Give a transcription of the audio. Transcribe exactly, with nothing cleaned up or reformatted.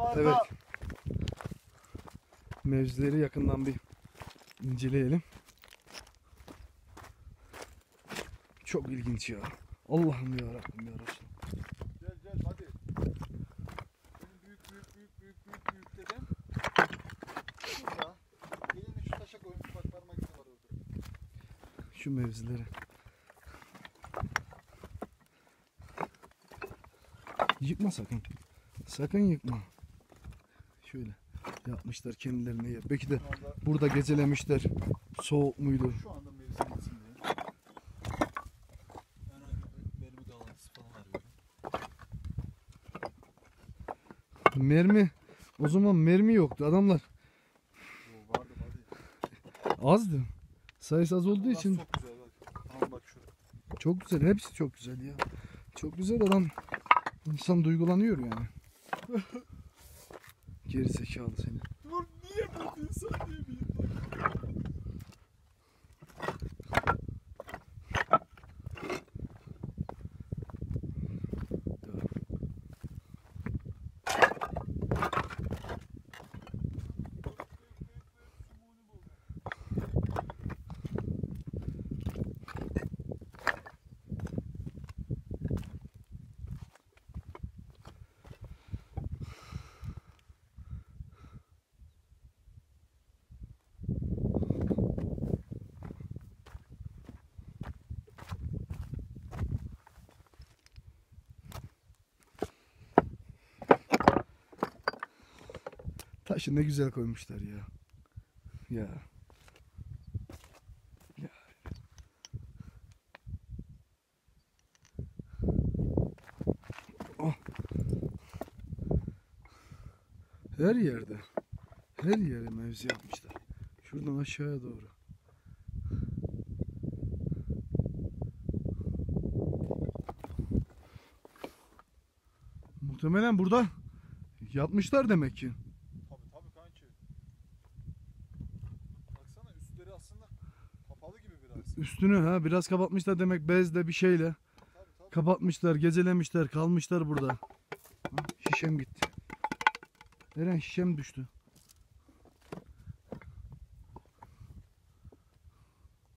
Evet. Mevzileri yakından bir inceleyelim. Çok ilginç ya. Allah'ım ya Rabbim ya Resulallah. Gel gel hadi. Benim büyük büyük büyük büyük büyük büyük dedem. Şurada. Elini şu taşa koymuş, bak parmak izi var orada. Şu mevzileri. Yıkma sakın. Sakın yıkma. Şöyle yapmışlar kendilerine yer. Belki de burada gecelemişler. Soğuk muydu? Şu anda mevsim gitsin diye. Herhangi bir mermi dağlantısı falan arıyorum. Mermi. O zaman mermi yoktu. Adamlar Oo, vardı hadi. azdı. Sayısı az olduğu Burası için çok güzel bak. Tamam bak şu. çok güzel. Hepsi çok güzel ya. Çok güzel adam. İnsan duygulanıyor yani. Geri zekalı seni. Dur niye bu insan diye bir Taşı ne güzel koymuşlar ya. Ya. Ya. Oh. Her yerde. Her yere mevzi yapmışlar. Şuradan aşağıya doğru. Muhtemelen burada yapmışlar demek ki. Tabii tabii kanki. Baksana üstleri aslında kapalı gibi biraz. Üstünü ha biraz kapatmışlar demek, bezle bir şeyle. Tabii tabii. Kapatmışlar, gecelemişler, kalmışlar burada. Ha, şişem gitti. Eren şişem düştü.